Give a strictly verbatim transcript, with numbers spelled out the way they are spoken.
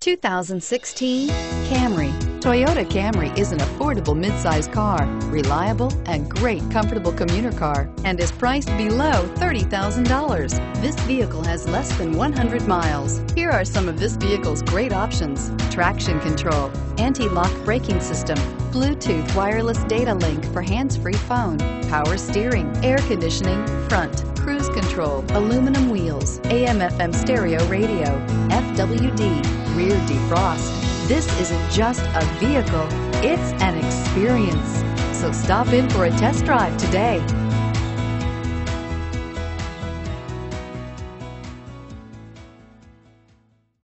two thousand sixteen Camry. Toyota Camry is an affordable midsize car, reliable and great comfortable commuter car, and is priced below thirty thousand dollars. This vehicle has less than one hundred miles. Here are some of this vehicle's great options: traction control, anti-lock braking system, Bluetooth wireless data link for hands-free phone, power steering, air conditioning, front, cruise control, aluminum wheels, A M F M stereo radio, F W D, rear defrost. This isn't just a vehicle, it's an experience. So stop in for a test drive today.